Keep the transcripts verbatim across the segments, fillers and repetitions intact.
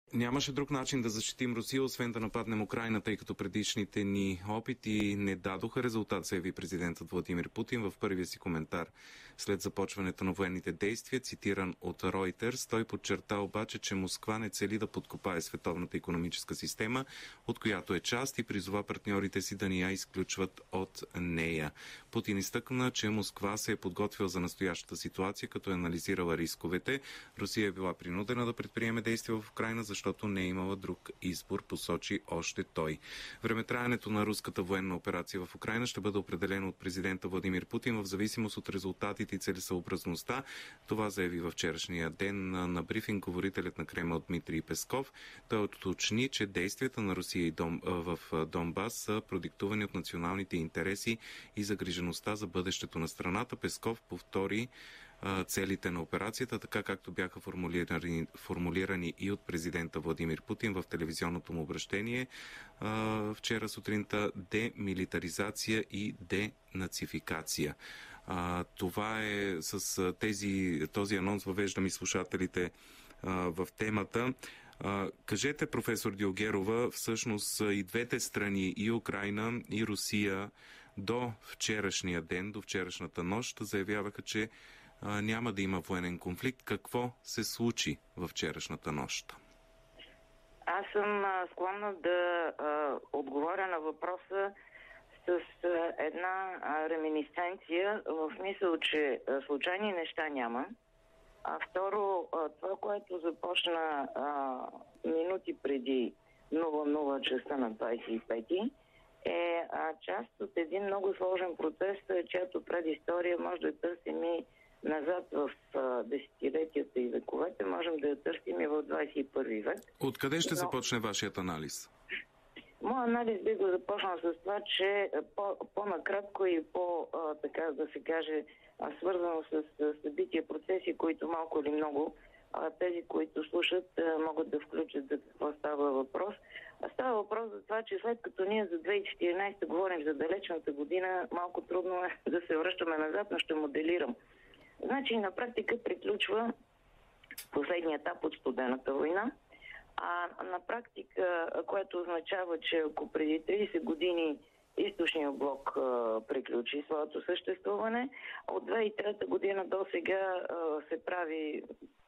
Нямаше друг начин да защитим Русия, освен да нападнем Украйна, тъй като предишните ни опити не дадоха резултат, заяви президентът Владимир Путин в първия си коментар. След започването на военните действия, цитиран от Reuters, той подчерта обаче, че Москва не цели да подкопае световната икономическа система, от която е част, и призова партньорите си да не я изключват от нея. Путин изтъкна, че Москва се е подготвила за настоящата ситуация, като е анализирала рисковете. Русия е била принудена да предприеме действия в Украйна, защото не е имала друг избор, посочи още той. Времетраенето на руската военна операция в Украйна ще бъде определено от президента Владимир Путин в зависимост от резултатите и целесъобразността. Това заяви във вчерашния ден на брифинг говорителят на Кремъл Дмитрий Песков. Той уточни, че действията на Русия и Дом, в Донбас са продиктувани от националните интереси и загрижеността за бъдещето на страната. Песков повтори целите на операцията, така както бяха формулирани, формулирани и от президента Владимир Путин в телевизионното му обращение а, вчера сутринта: демилитаризация и денацификация. А, това е с тези, този анонс въвеждам и слушателите а, в темата. А, кажете, професор Дилгерова, всъщност и двете страни, и Украйна, и Русия, до вчерашния ден, до вчерашната нощ, заявяваха, че а, няма да има военен конфликт. Какво се случи във вчерашната нощ? Аз съм а, склонна да а, отговоря на въпроса с а, една а, реминисценция, в смисъл, че а, случайни неща няма. А второ, а, това, което започна а, минути преди нула нула часа на двадесет и пети, е а, част от един много сложен процес, чиято предистория може да търсим и назад в а, десетилетията и вековете, можем да я търсим и в двадесет и първи век. Откъде ще Но... започне вашият анализ? Моят анализ би го започнал с това, че по, по-накратко и по, а, така да се каже, а, свързано с, с събития, процеси, които малко или много а, тези, които слушат, а, могат да включат за какво става въпрос. А става въпрос за това, че след като ние за две хиляди и четиринадесета говорим за далечната година, малко трудно е да се връщаме назад, но ще моделирам. Значи на практика приключва последния етап от студената война, а на практика, което означава, че ако преди тридесет години източният блок а, приключи своето съществуване, от две хиляди и трета година до сега а, се прави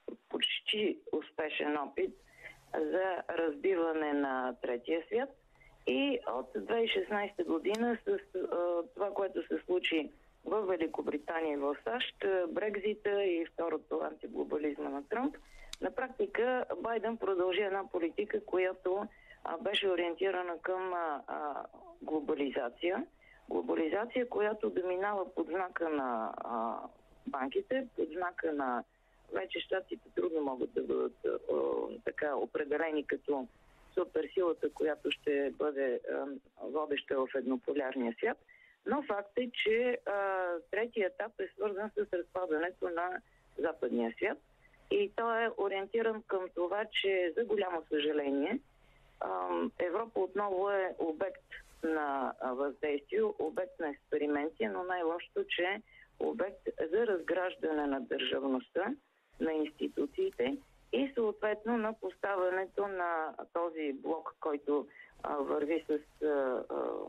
почти успешен опит за разбиване на третия свят, и от две хиляди и шестнадесета година с а, това, което се случи в Великобритания и в САЩ, Брекзита и второто антиглобализма на Тръмп, на практика Байден продължи една политика, която а, беше ориентирана към а, а, глобализация. Глобализация, която да минава под знака на а, банките, под знака на... Вече щатите трудно могат да бъдат а, така определени като суперсилата, която ще бъде а, водеща в еднополярния свят. Но факт е, че а, третия етап е свързан с разпадането на западния свят, и той е ориентиран към това, че за голямо съжаление а, Европа отново е обект на въздействие, обект на експерименти, но най-лошото, че е обект за разграждане на държавността, на институциите и съответно на поставянето на този блок, който а, върви с... А,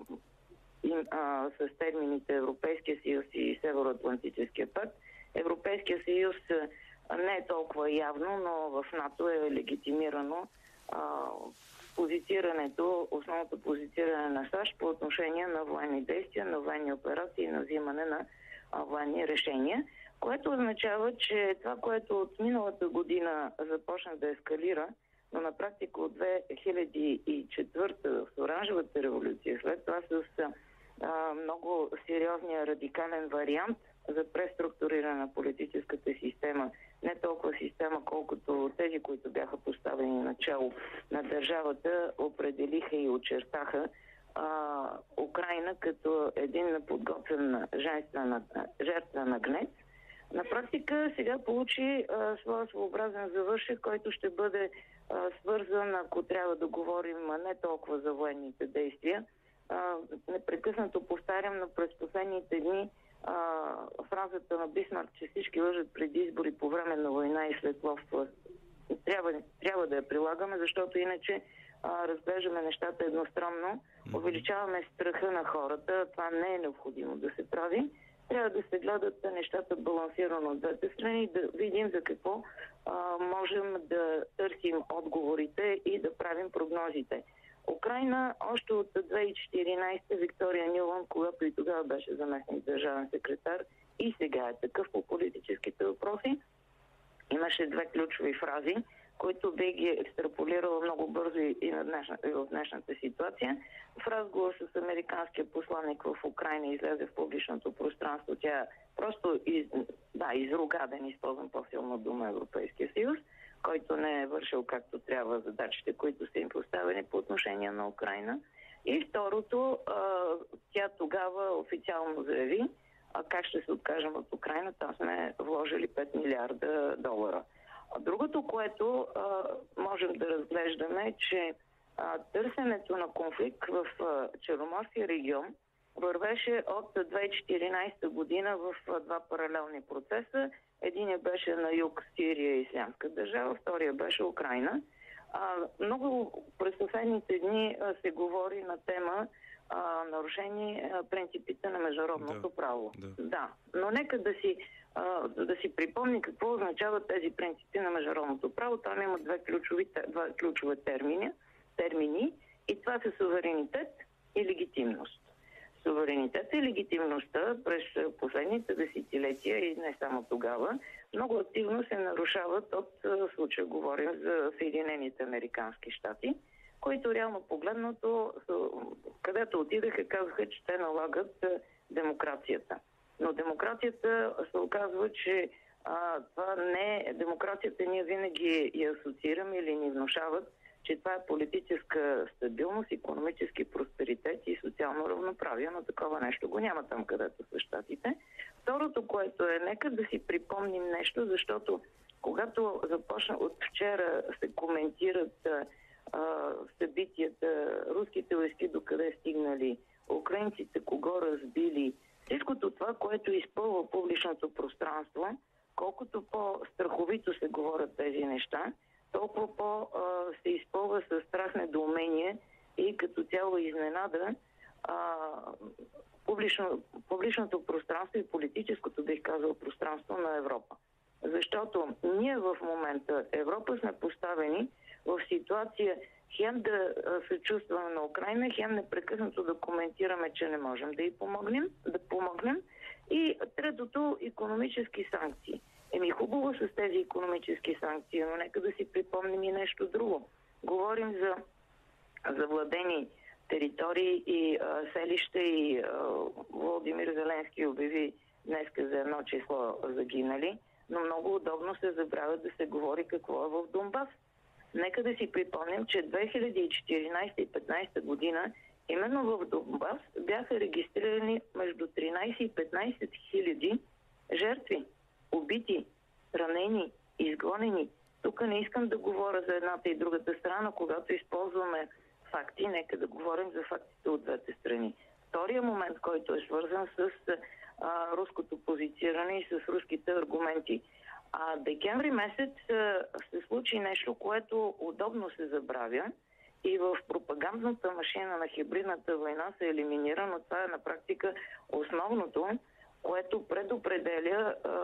И, а, с термините Европейския съюз и Североатлантическия пакт. Европейския съюз а, не е толкова явно, но в НАТО е легитимирано а, позицирането, основното позициране на САЩ по отношение на военни действия, на военни операции и на взимане на а, военни решения, което означава, че това, което от миналата година започна да ескалира, но на практика от две хиляди и четвърта с оранжевата революция, след това с а, много сериозния радикален вариант за преструктуриране на политическата система, не толкова система, колкото тези, които бяха поставени начало на държавата, определиха и очертаха а, Украйна като един подготвен женствена, жертва на гнет. На практика сега получи а, своя своеобразен завършек, който ще бъде а, свързан, ако трябва да говорим не толкова за военните действия. А, непрекъснато повтарям, но през последните дни а, фразата на Бисмарк, че всички лъжат преди избори, по време на война и след лов трябва, трябва да я прилагаме, защото иначе а, разглеждаме нещата едностранно, увеличаваме страха на хората, това не е необходимо да се прави. Трябва да се гледат нещата балансирано от двете страни, да видим за какво а, можем да търсим отговорите и да правим прогнозите. Украйна още от две хиляди и четиринадесета Виктория Нюланд, когато и тогава беше заместник държавен секретар и сега е такъв по политическите въпроси, имаше две ключови фрази, които би ги екстраполирала много бързо и, на днешна, и в днешната ситуация. В разговор с американския посланник в Украйна излезе в публичното пространство. Тя просто из, да, изруга, да не използвам по-силно дума, Европейския съюз, който не е вършил както трябва задачите, които са им поставени по отношение на Украйна. И второто, тя тогава официално заяви, а как ще се откажем от Украйна, там сме вложили пет милиарда долара. А другото, което а, можем да разглеждаме, е, че а, търсенето на конфликт в а, Черноморския регион вървеше от две хиляди и четиринадесета година в а, два паралелни процеса. Единият беше на юг Сирия и Ислямска държава, втория беше Украйна. А, много през последните дни а, се говори на тема а, нарушени а, принципите на международното да, право. Да. да, но нека да си, а, да си припомни какво означават тези принципи на международното право. Там има две ключови, два ключови термини, термини и това са суверенитет и легитимност. Суверенитета и легитимността през последните десетилетия и не само тогава много активно се нарушават от случая. Говорим за Съединените американски щати, които реално погледнато, където отидаха, казаха, че те налагат демокрацията. Но демокрацията се оказва, че а, това не е демокрацията, ние винаги я асоциираме или ни внушават, че това е политическа стабилност, икономически просперитет и социално равноправие, но такова нещо го няма там, където са щатите. Второто, което е, нека да си припомним нещо, защото когато започна от вчера се коментират а, събитията, руските войски докъде стигнали, украинците кого разбили, всичкото това, което изпълва публичното пространство, колкото по-страховито се говорят тези неща, толкова по се изпълва със страх, недоумение и като цяло изненада а, публично, публичното пространство и политическото, бих казал, пространство на Европа. Защото ние в момента, Европа, сме поставени в ситуация хем да се чувстваме на Украйна, хем непрекъснато да коментираме, че не можем да й помогнем, да помогнем. И третото, икономически санкции. Еми хубаво с тези икономически санкции, но нека да си припомним и нещо друго. Говорим за завладени територии и а, селища и а, Володимир Зеленски обяви днеска за едно число загинали, но много удобно се забравя да се говори какво е в Донбас. Нека да си припомним, че две хиляди и четиринадесета и две хиляди и петнадесета година именно в Донбас бяха регистрирани между тринадесет и петнадесет хиляди жертви. Убити, ранени, изгонени. Тук не искам да говоря за едната и другата страна, когато използваме факти, нека да говорим за фактите от двете страни. Втория момент, който е свързан с а, руското позициониране и с руските аргументи. А декември месец а, се случи нещо, което удобно се забравя и в пропагандната машина на хибридната война се елиминира, но това е на практика основното, което предопределя а,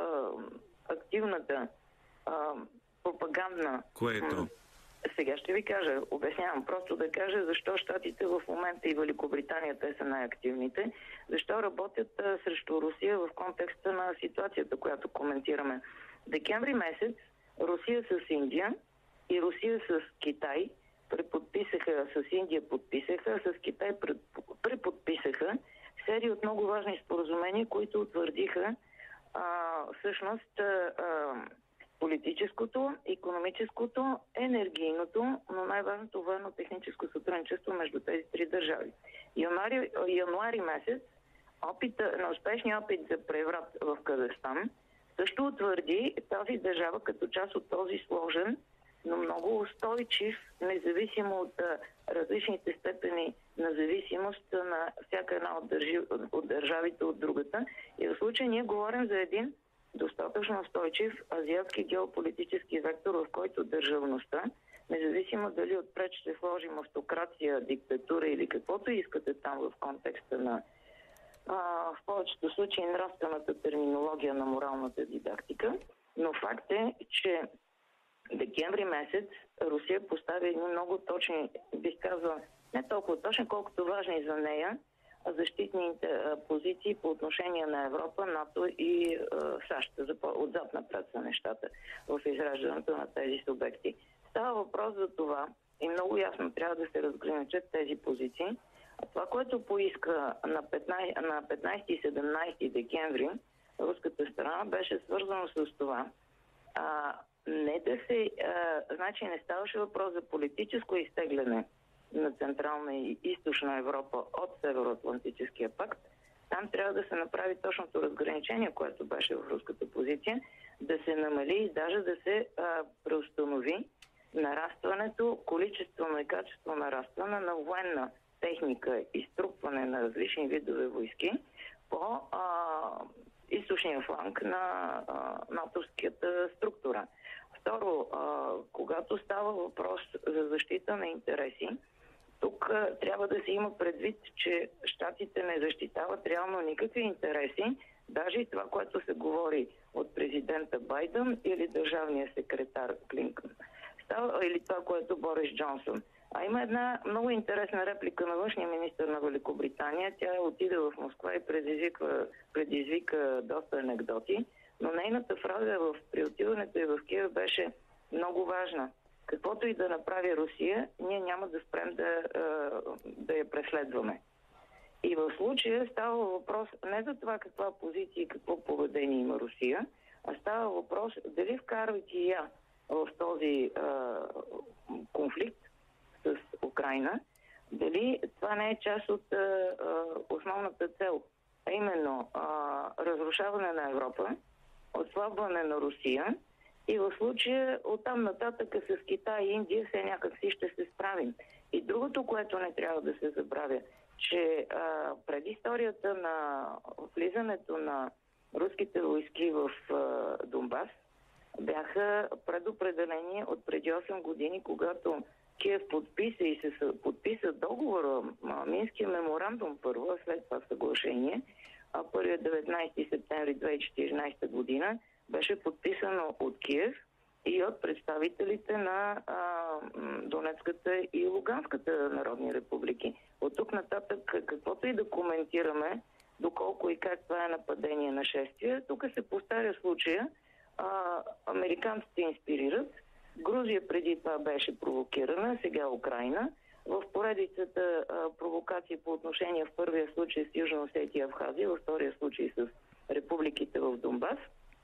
активната а, пропагандна... Което? Сега ще ви кажа, обяснявам, просто да кажа защо щатите в момента и Великобритания, те са най-активните, защо работят а, срещу Русия в контекста на ситуацията, която коментираме. Декември месец Русия с Индия и Русия с Китай преподписаха, с Индия подписаха, с Китай преподписаха серия от много важни споразумения, които утвърдиха а, всъщност а, политическото, икономическото, енергийното, но най-важното военно-техническо сътрудничество между тези три държави. Януари, януари месец опита, на успешния опит за преврат в Казахстан също утвърди тази държава като част от този сложен, но много устойчив, независимо от а, различните степени на зависимост на всяка една от, държи, от държавите от другата. И в случая ние говорим за един достатъчно устойчив азиатски геополитически вектор, в който държавността, независимо дали отпред ще сложим автокрация, диктатура или каквото искате там в контекста на а, в повечето случаи нравствената терминология на моралната дидактика, но факт е, че декември месец Русия постави едни много точни, бих казала, не толкова точни, колкото важни за нея, защитни позиции по отношение на Европа, НАТО и е, САЩ. Отзад напред са нещата в израждането на тези субекти. Става въпрос за това и много ясно трябва да се разграничат тези позиции. Това, което поиска на петнайсети и седемнайсети декември руската страна, беше свързано с това а, не да се... А, значи не ставаше въпрос за политическо изтегляне на Централна и Източна Европа от Североатлантическия пакт. Там трябва да се направи точното разграничение, което беше в руската позиция, да се намали и даже да се а, преустанови нарастването, количествено и качество нарастване на военна техника и струпване на различни видове войски по а, източния фланг на а, натовската структура. Второ, а, когато става въпрос за защита на интереси, тук а, трябва да се има предвид, че щатите не защитават реално никакви интереси, даже и това, което се говори от президента Байден или държавния секретар Клинтън. Става, или това, което Борис Джонсон. А има една много интересна реплика на външния министър на Великобритания. Тя отиде в Москва и предизвика, предизвика доста анекдоти, но нейната фраза в при отиването и в Киев беше много важна. Каквото и да направи Русия, ние няма да спрем да, да я преследваме. И в случая става въпрос не за това каква позиция и какво поведение има Русия, а става въпрос дали вкарвайки я в този а, конфликт с Украйна, дали това не е част от а, основната цел, а именно а, разрушаване на Европа, отслабване на Русия и в случая оттам нататък с Китай и Индия все някакси ще се справим. И другото, което не трябва да се забравя, че а, преди историята на влизането на руските войски в а, Донбас бяха предопределени от преди осем години, когато Киев подписа и се подписа договора, Минския меморандум първо, а след това съглашение, а първият деветнайсети септември две хиляди и четиринайсета година беше подписано от Киев и от представителите на а, Донецката и Луганската народни републики. От тук нататък, каквото и да коментираме, доколко и как това е нападение на шествие, тук се повтаря случая. А, американците инспирират. Грузия преди това беше провокирана, сега Украйна. В поредицата а, провокации по отношение в първия случай с Южна Осетия и Абхазия, във втория случай с републиките в Донбас.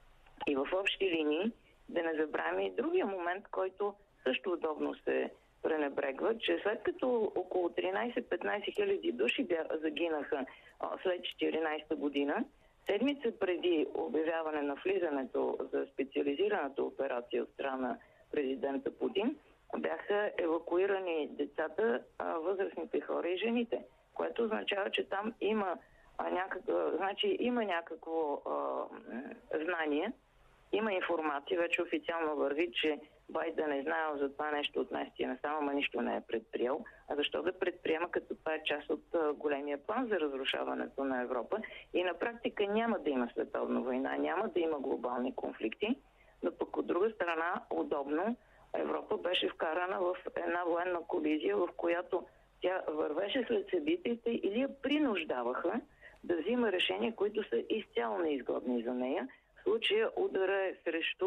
И в общи линии да не забравяме и другия момент, който също удобно се пренебрегва, че след като около тринайсет-петнайсет хиляди души бя, загинаха а, след четиринайсета година, седмица преди обявяване на влизането за специализираната операция от страна президента Путин, бяха евакуирани децата, възрастните хора и жените, което означава, че там има, а, някакво, значи, има някакво а, знание, има информация, вече официално върви, че Байден е знаел за това нещо от месеци насам, ама нищо не е предприел. А защо да предприема, като това е част от а, големия план за разрушаването на Европа? И на практика няма да има световна война, няма да има глобални конфликти, но пък от друга страна, удобно, Европа беше вкарана в една военна колизия, в която тя вървеше след събитията или я принуждаваха да взима решения, които са изцяло неизгодни за нея. В случая удара е срещу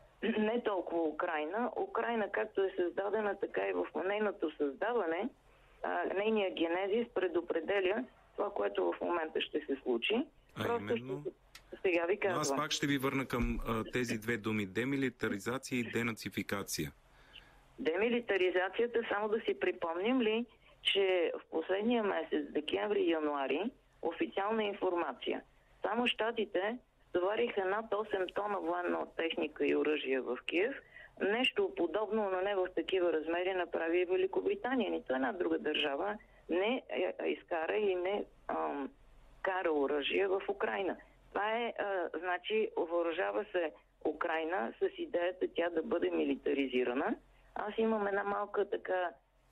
не толкова Украйна. Украйна, както е създадена, така и в нейното създаване, нейният генезис предопределя това, което в момента ще се случи. А Просто именно... ще... Сега ви казвам. Но аз пак ще ви върна към а, тези две думи. Демилитаризация и денацификация. Демилитаризацията, само да си припомним ли, че в последния месец, декември и януари, официална информация. Само щатите стовариха над осем тона военна техника и оръжие в Киев. Нещо подобно, но не в такива размери, направи и Великобритания. Нито една друга държава не изкара и не ам, кара оръжие в Украйна. Това е, а, значи, въоръжава се Украйна с идеята тя да бъде милитаризирана. Аз имам една малка така,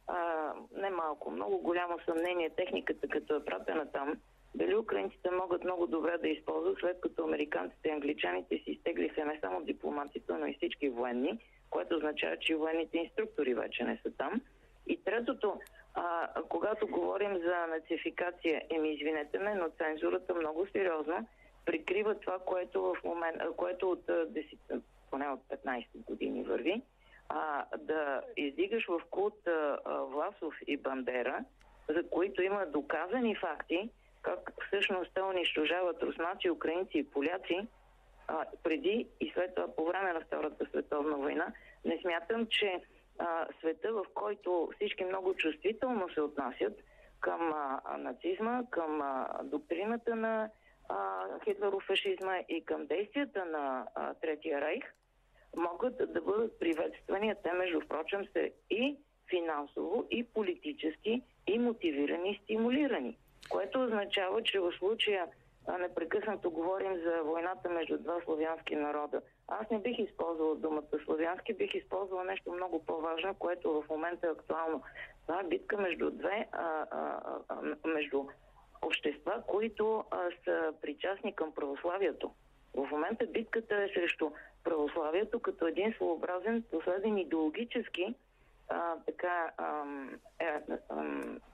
а, не малко, много голямо съмнение, техниката като е пратена там, дали украинците могат много добре да използват, след като американците и англичаните си изтеглиха не само дипломатите, но и всички военни, което означава, че военните инструктори вече не са там. И третото, а, когато говорим за нацификация, еми извинете ме, но цензурата много сериозно прикрива това, което в момент, което от десет, поне от петнайсет години върви, а, да издигаш в култ а, Власов и Бандера, за които има доказани факти, как всъщност те унищожават руснаци, украинци и поляци а, преди и след това по време на Втората световна война. Не смятам, че а, света, в който всички много чувствително се отнасят към а, нацизма, към а, доктрината на хитлерофашизма и към действията на а, Третия рейх, могат да бъдат приветствани. Те, между прочим, са и финансово, и политически, и мотивирани, и стимулирани. Което означава, че в случая а, непрекъснато говорим за войната между два славянски народа. Аз не бих използвала думата славянски, бих използвала нещо много по-важно, което в момента е актуално. Това е битка между две, а, а, а, между общества, които а, са причастни към православието. В момента битката е срещу православието като един своеобразен, последен идеологически а, така, а, е, а,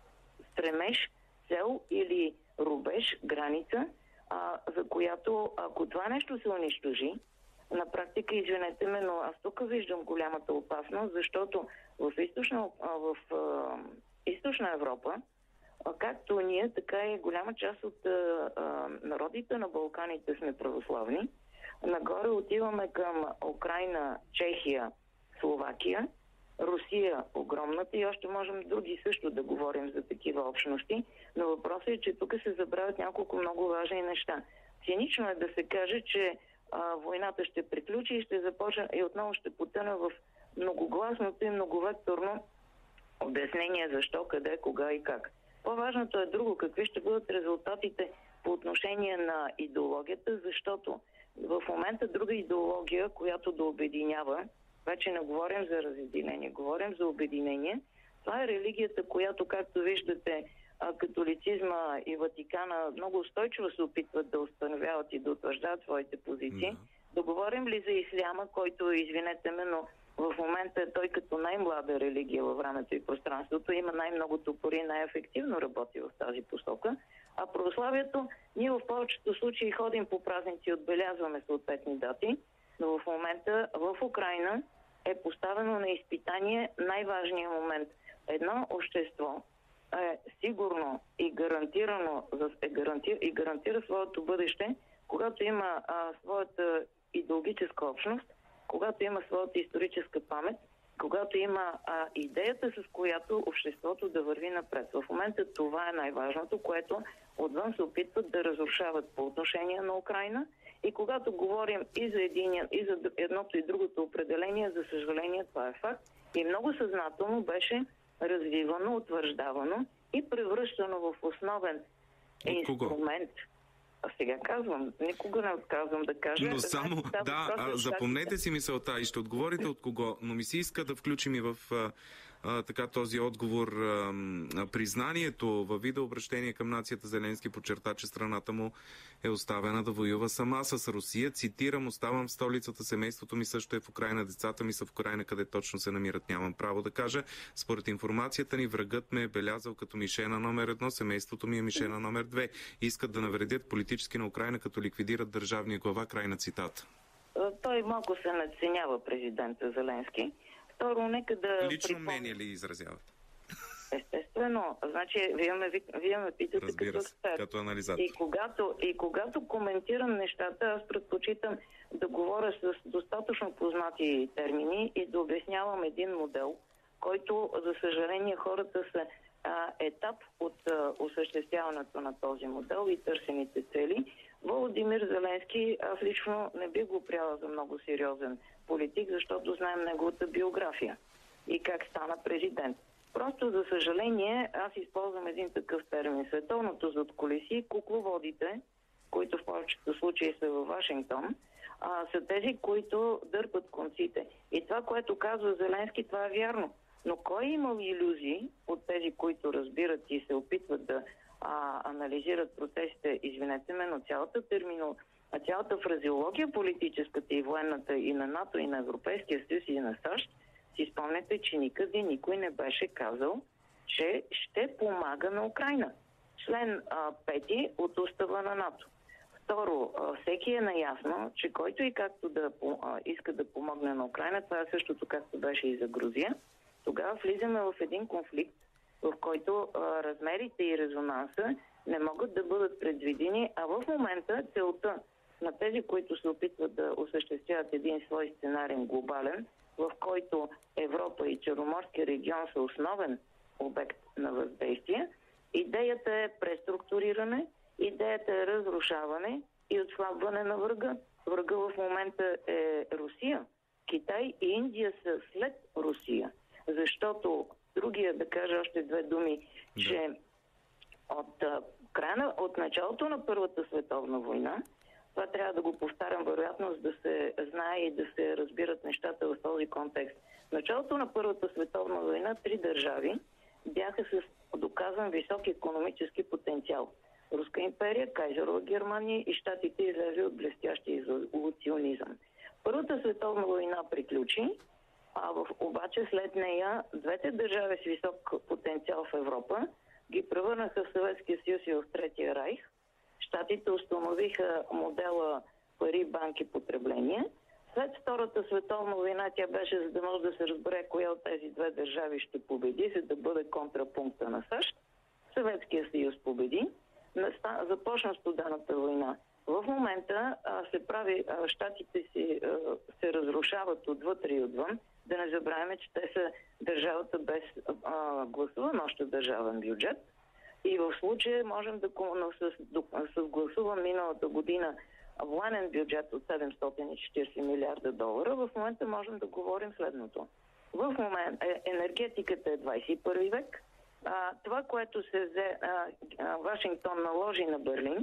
стремеж, цел или рубеж, граница, а, за която, ако това нещо се унищожи, на практика, извинете ме, но аз тук виждам голямата опасност, защото в източна, в, в източна Европа, както ние, така и голяма част от а, а, народите на Балканите сме православни. Нагоре отиваме към Украйна, Чехия, Словакия, Русия огромната и още можем други също да говорим за такива общности, но въпросът е, че тук се забравят няколко много важни неща. Цинично е да се каже, че а, войната ще приключи и ще започне и отново ще потъне в многогласното и многовекторно обяснение защо, къде, кога и как. По-важното е друго, какви ще бъдат резултатите по отношение на идеологията, защото в момента друга идеология, която да обединява, вече не говорим за разединение, говорим за обединение. Това е религията, която, както виждате, католицизма и Ватикана много устойчиво се опитват да установяват и да утвърждават своите позиции. Да, да говорим ли за исляма, който, извинете ме, но в момента е той като най-млада религия във времето и пространството, има най-много топори и най-ефективно работи в тази посока. А православието, ние в повечето случаи ходим по празници и отбелязваме съответни дати, но в момента в Украйна е поставено на изпитание най-важният момент. Едно общество е сигурно и гарантирано е гарантира, и гарантира своето бъдеще, когато има а, своята идеологическа общност, когато има своята историческа памет, когато има а, идеята, с която обществото да върви напред. В момента това е най-важното, което отвън се опитват да разрушават по отношение на Украйна. И когато говорим и за, единия, и за едното и другото определение, за съжаление това е факт. И много съзнателно беше развивано, утвърждавано и превръщано в основен инструмент. А сега казвам, никога не отказвам да кажа. Но само, да, да а, запомнете си мисълта и ще отговорите от кого, но ми се иска да включим и в а, а, така този отговор а, признанието във видеообращение към нацията. Зеленски подчерта, че страната му е оставена да воюва сама с Русия. Цитирам: оставам в столицата, семейството ми също е в Украйна, децата ми са в Украйна, къде точно се намират, нямам право да кажа. Според информацията ни, врагът ме е белязал като мишена номер едно, семейството ми е мишена номер две. Искат да навредят политически на Украйна, като ликвидират държавния глава. Край на цитата. Той малко се надценява, президента Зеленски. Второ, нека да... Лично припомня... мнение ли изразяват? Естествено. Значи, вие ме, вие ме питате Разбира като се, експерт. като анализатор. И когато, и когато коментирам нещата, аз предпочитам да говоря с достатъчно познати термини и да обяснявам един модел, който, за съжаление, хората са а, етап от а, осъществяването на този модел и търсените цели. Володимир Зеленски, аз лично не би го прияла за много сериозен политик, защото знаем неговата биография и как стана президент. Просто, за съжаление, аз използвам един такъв термин. Световното задкулисие, кукловодите които в повечето случаи са във Вашингтон, а, са тези, които дърпат конците. И това, което казва Зеленски, това е вярно. Но кой е имал илюзии от тези, които разбират и се опитват да а, анализират процесите, извинете ме, но цялата термино, цялата фразеология, политическата и военната и на НАТО, и на Европейския съюз, и на САЩ, си спомняте, че никъде никой не беше казал, че ще помага на Украйна. Член а, пети от устава на НАТО. Второ, а, всеки е наясно, че който и както да а, иска да помогне на Украйна, това е същото както беше и за Грузия, тогава влизаме в един конфликт, в който а, размерите и резонанса не могат да бъдат предвидени, а в момента целта на тези, които се опитват да осъществяват един свой сценарен глобален, в който Европа и Черноморския регион са основен обект на въздействие, идеята е преструктуриране, идеята е разрушаване и отслабване на врага. Врага в момента е Русия. Китай и Индия са след Русия. Защото другия, да кажа още две думи, да. че от, края, от началото на Първата световна война, това трябва да го повтарям вероятно, за да се знае и да се разбират нещата в този контекст. В началото на Първата световна война три държави бяха с доказан висок икономически потенциал. Руска империя, Кайзерова Германия и щатите излезли от блестящия изолационизъм. Първата световна война приключи, а в, обаче след нея двете държави с висок потенциал в Европа ги превърнаха в Съветския съюз и в Третия райх. Щатите установиха модела пари, банки, потребление. След Втората световна война тя беше, за да може да се разбере коя от тези две държави ще победи, за да бъде контрапункта на САЩ. Съветския съюз победи. Започна Студената война. В момента а, се прави, а, щатите си, а, се разрушават отвътре и отвън. Да не забравяме, че те са държавата без а, гласуван още държавен бюджет. И в случая можем да, с, с гласуван миналата година военен бюджет от седемстотин и четиридесет милиарда долара, в момента можем да говорим следното. В момента енергетиката е двадесет и първи век. А, това, което се взе, а, а, Вашингтон наложи на Берлин,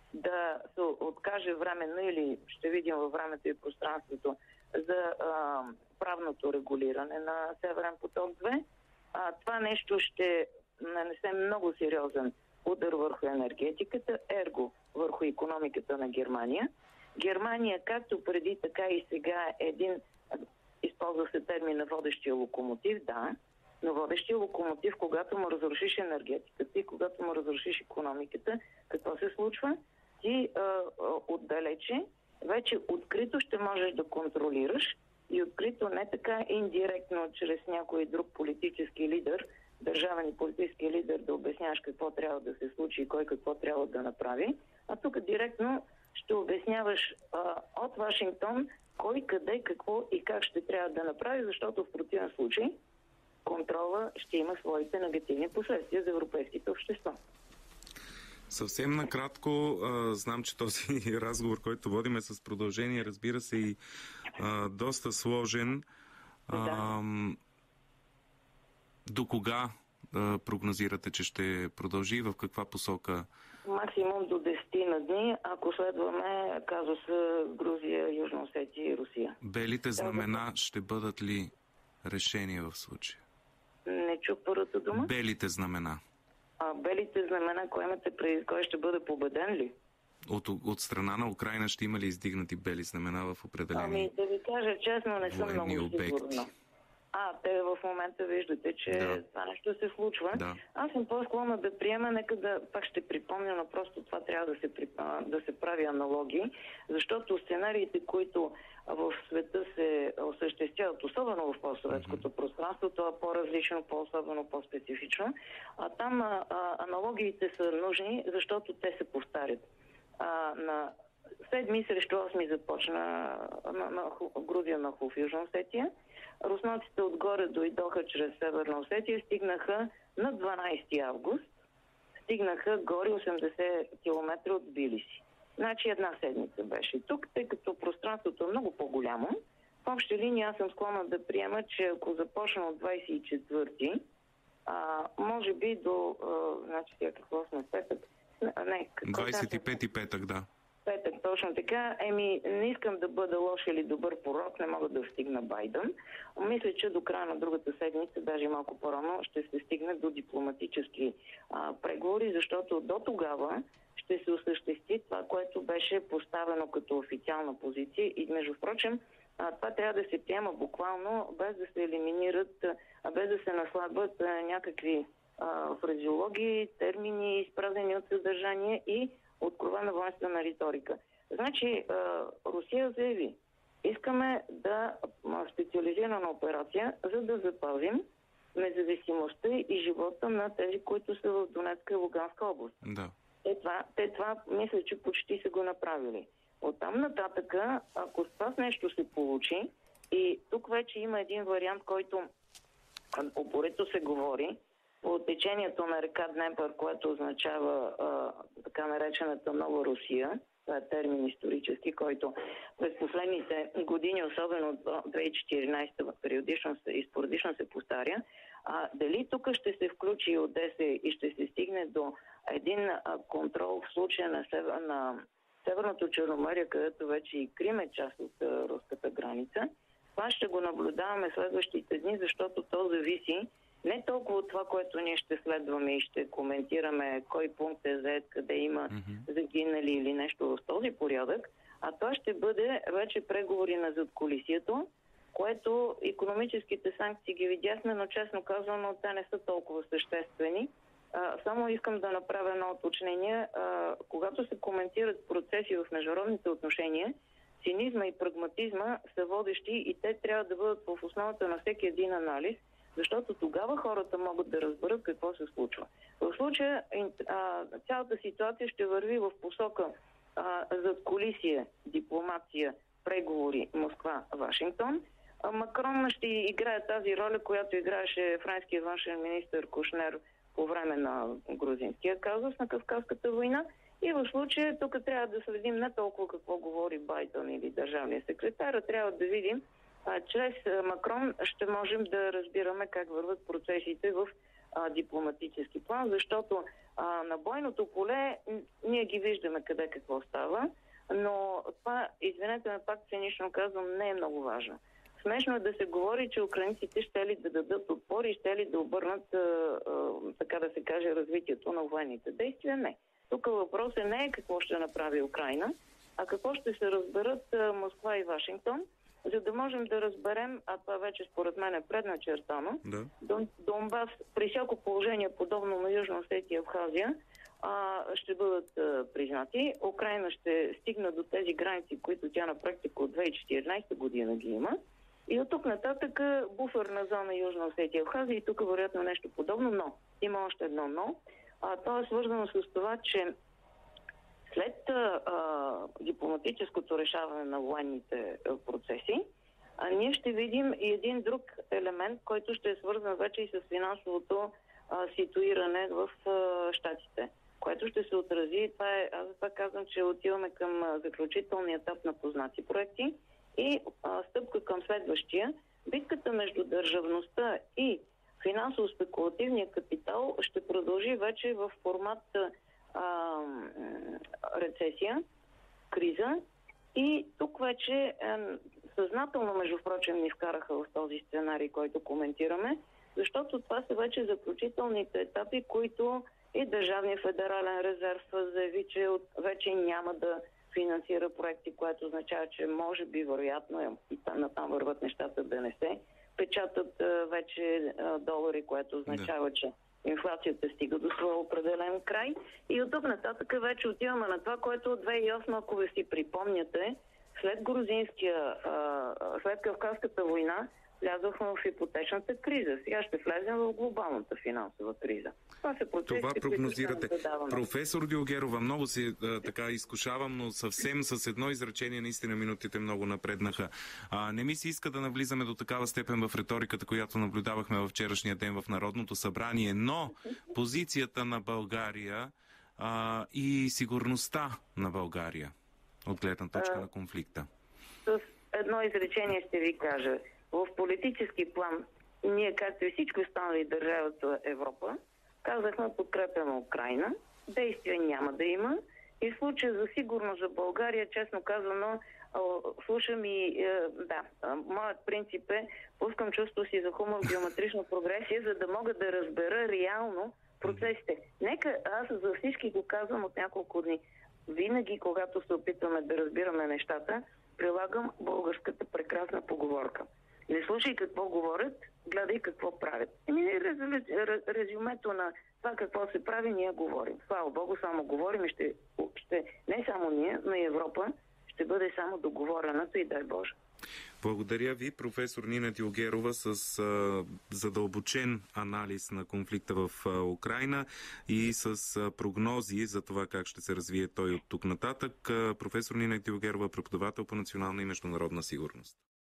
да се откаже временно или ще видим във времето и пространството за а, правното регулиране на Северен поток две, а, това нещо ще нанесе много сериозен удар върху енергетиката, ерго върху икономиката на Германия. Германия, както преди, така и сега е един, използва се термина водещия локомотив, да, но водещия локомотив, когато му разрушиш енергетиката и когато му разрушиш икономиката, какво се случва? Ти а, а, отдалече вече открито ще можеш да контролираш и открито не така индиректно, чрез някой друг политически лидер, държавен и политически лидер да обясняваш какво трябва да се случи и кой какво трябва да направи, а тук директно ще обясняваш а, от Вашингтон кой, къде, какво и как ще трябва да направи, защото в противен случай контрола ще има своите негативни последствия за европейските общества. Съвсем накратко, а, знам, че този разговор, който водим е с продължение, разбира се, и а, доста сложен. А, да. До кога а, прогнозирате, че ще продължи и в каква посока? Максимум до десет на дни, ако следваме казуса Грузия, Южна Осетия и Русия. Белите знамена ще бъдат ли решение в случая? Не чух първата дума. Белите знамена. А белите знамена, кой имате преди, кой ще бъде победен ли? От, от страна на Украйна ще има ли издигнати бели знамена в определени Ами да ви кажа честно, не съм много сигурна. А, те в момента виждате, че да. това нещо се случва. Да. Аз съм по-склонна да приема, нека да, пак ще припомня, но просто това трябва да се, да се прави аналогии, защото сценариите, които в света се осъществяват, особено в постсъветското mm-hmm. пространство, това е по-различно, по-особено, по-специфично, а там а, аналогиите са нужни, защото те се повтарят. А, на седми срещу осми започна на, на, на Грузия на Хув, Южна Осетия. Руснаците отгоре дойдоха чрез Северна Осетия, стигнаха на дванадесети август, стигнаха горе осемдесет километра от Тбилиси. Значи една седмица беше тук, тъй като пространството е много по-голямо. В обща линия аз съм склонна да приема, че ако започна от двадесет и четвърти, а, може би до, а, значи сега какво сме петък, Не, двадесет и пети петък, да. Петък, точно така. Еми, не искам да бъда лош или добър пророк, не мога да стигна Байден. Мисля, че до края на другата седмица, даже малко по-рано, ще се стигне до дипломатически а, преговори, защото до тогава ще се осъществи това, което беше поставено като официална позиция. И между впрочем, а, това трябва да се приема буквално, без да се елиминират, а, без да се насладват а, някакви а, фразеологии, термини, изпразнени от съдържание и откровена воинствена риторика. Значи, Русия заяви, искаме да специализирана операция, за да запазим независимостта и живота на тези, които са в Донецка и Луганска област. Да. Те това, те това мисля, че почти са го направили. Оттам нататъка, ако с това нещо се получи, и тук вече има един вариант, който упорито се говори, по течението на река Днепър, което означава а, така наречената Нова Русия. Това е термин исторически, който през последните години, особено от две хиляди и четиринадесета, периодично и спорадично се повтаря. А, дали тук ще се включи Одеса и ще се стигне до един а, контрол в случая на, север, на Северното Черноморие, където вече и Крим е част от а, руската граница. Това ще го наблюдаваме следващите дни, защото то зависи не толкова от това, което ние ще следваме и ще коментираме кой пункт е зает, къде има mm-hmm. загинали или нещо в този порядък, а това ще бъде вече преговори на задкулисието, което икономическите санкции ги видяхме, но честно казано, те не са толкова съществени. А, само искам да направя едно уточнение. А, когато се коментират процеси в международните отношения, цинизма и прагматизма са водещи и те трябва да бъдат в основата на всеки един анализ, защото тогава хората могат да разберат какво се случва. В случая а, цялата ситуация ще върви в посока а, задкулисие, дипломация, преговори Москва-Вашингтон. А, Макрон ще играе тази роля, която играеше френския външен министър Кушнер по време на грузинския казус на Кавказската война. И в случая тук трябва да следим не толкова какво говори Байден или държавния секретар, а трябва да видим А, чрез Макрон ще можем да разбираме как върват процесите в а, дипломатически план, защото а, на бойното поле ние ги виждаме къде какво става, но това, извинете ме пак цинично казвам, не е много важно. Смешно е да се говори, че украинците ще ли да дадат отпор и ще ли да обърнат, а, а, така да се каже, развитието на военните действия. Не. Тук въпросът не е какво ще направи Украйна, а какво ще се разберат а, Москва и Вашингтон, за да можем да разберем, а това вече според мен е предначертано, да. Дон, Донбас при всяко положение, подобно на Южна Осетия и Абхазия, а, ще бъдат а, признати. Украйна ще стигне до тези граници, които тя на практика от две хиляди и четиринадесета година ги има. И от тук нататък буферна зона Южна Осетия и Абхазия, и тук вероятно нещо подобно, но има още едно но. А, то е свързано с това, че след а, дипломатическото решаване на военните а, процеси, а, ние ще видим и един друг елемент, който ще е свързан вече и с финансовото а, ситуиране в а, щатите, което ще се отрази. Това е, аз това казвам, че отиваме към а, заключителния етап на познати проекти и а, стъпка към следващия. Битката между държавността и финансово-спекулативния капитал ще продължи вече в формат А, рецесия, криза и тук вече е, съзнателно, между впрочем, ни вкараха в този сценарий, който коментираме, защото това са вече заключителните етапи, които и Държавния федерален резерв заяви, че от, вече няма да финансира проекти, което означава, че може би, вероятно, и там, там върват нещата да не се печатат а, вече а, долари, което означава, да. че инфлацията стига до своя определен край. И от тук нататък вече отиваме на това, което от две хиляди и осма, ако ви си припомняте, след грузинския, след Кавказската война, влязохме в ипотечната криза. Сега ще влезем в глобалната финансова криза. Това се процеси, това прогнозирате. Професор Дилгерова, много се така изкушавам, но съвсем с едно изречение, наистина минутите много напреднаха. А, не ми се иска да навлизаме до такава степен в риториката, която наблюдавахме във вчерашния ден в Народното събрание, но позицията на България а, и сигурността на България от гледна точка а, на конфликта. С едно изречение ще ви кажа. В политически план, ние, както и всички останали държави от Европа, казахме, подкрепяме Украйна действия няма да има. И в случая за сигурност за България, честно казано, слушам и да, моят принцип е, пускам чувство си за хумор в геометрична прогресия, за да мога да разбера реално процесите. Нека аз за всички го казвам от няколко дни. Винаги, когато се опитваме да разбираме нещата, прилагам българската прекрасна поговорка. Не слушай какво говорят, гледай какво правят. Еми, резюмето на това какво се прави, ние говорим. Слава Богу, само говорим и ще, ще не само ние, но и Европа ще бъде само договорената и дай Боже. Благодаря ви, професор Нина Дюлгерова, с а, задълбочен анализ на конфликта в а, Украйна и с а, прогнози за това как ще се развие той от тук нататък. А, професор Нина Дюлгерова, преподавател по национална и международна сигурност.